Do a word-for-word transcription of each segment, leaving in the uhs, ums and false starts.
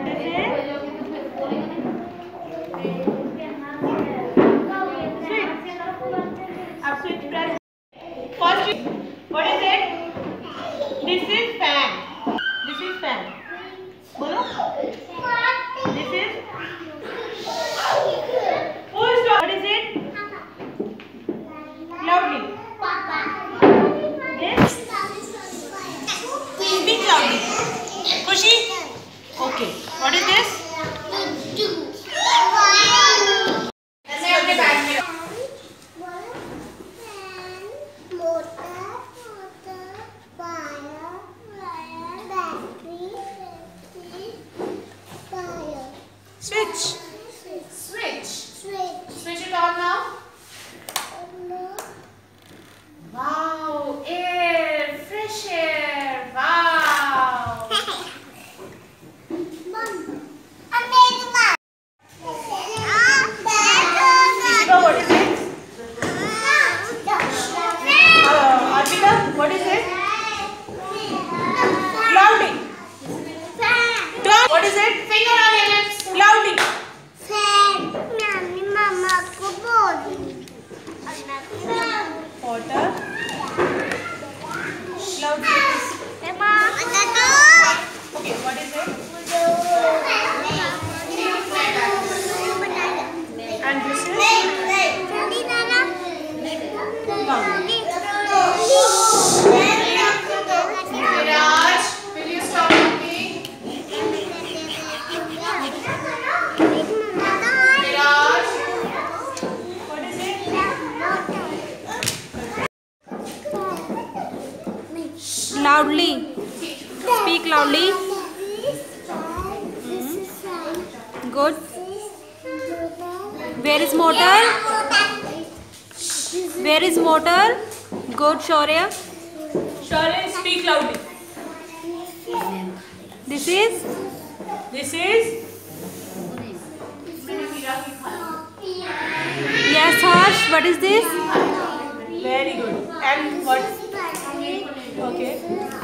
And this is अब switch press. First, what is it? This is fan. This is fan. बोलो. This is full stop. What is it? Loudly. This. Speak loudly. Khushi. Okay. What is this? Switch. Switch. Switch it on now. Wow, air, fresh air. Wow. What is it? Uh, Arpita, what is it? Loudly. What is it? Finger on your lips. Loudly. Water. Loudly. Okay, what is it? And this is loudly. Viraj, will you stop talking? Viraj. What is it? Loudly. Speak loudly. Hmm. Good. Where is motor? Where is motor? Good, Shaurya. Shaurya, speak loudly. This is? This is? Yes, Harsh. What is this? Very good. And what? Okay.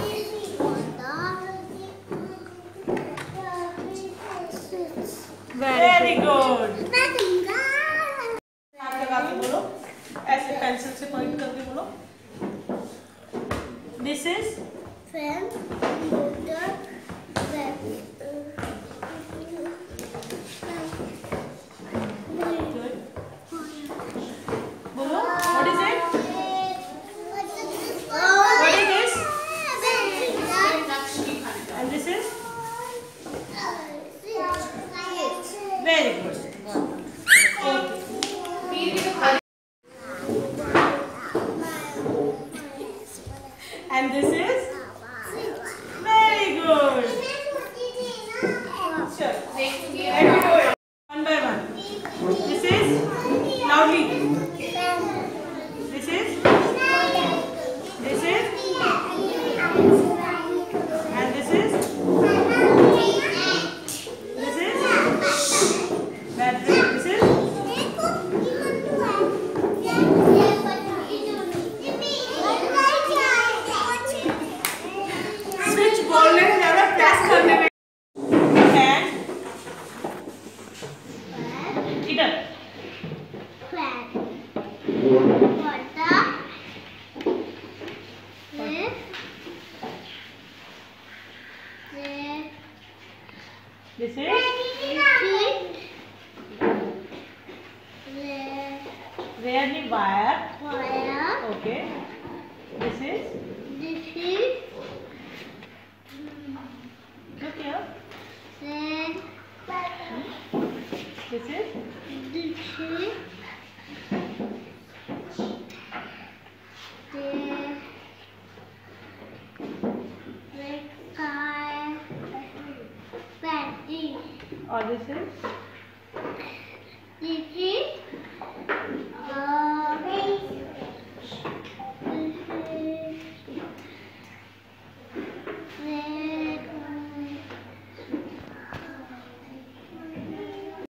Very good. हाथ लगा के बोलो, ऐसे pencil से point करके बोलो. This is fan, motor, fan. Good. बोलो. What is it? What is this? And this is? Very good. And this is? Very good. Sure. Let me do it. One by one. This is? Loudly. This is? This is? And this is? This is? Battery. This is? Switch बोलने से ज़्यादा press करने में. Fan. इधर. This is? Where the wire? Okay. This is? Look here. This is? Or this is? This is